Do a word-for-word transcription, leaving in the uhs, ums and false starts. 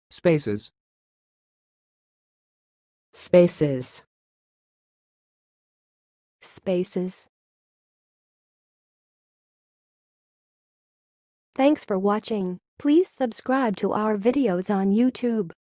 Spaces. Spaces. Spaces. Thanks for watching. Please subscribe to our videos on YouTube.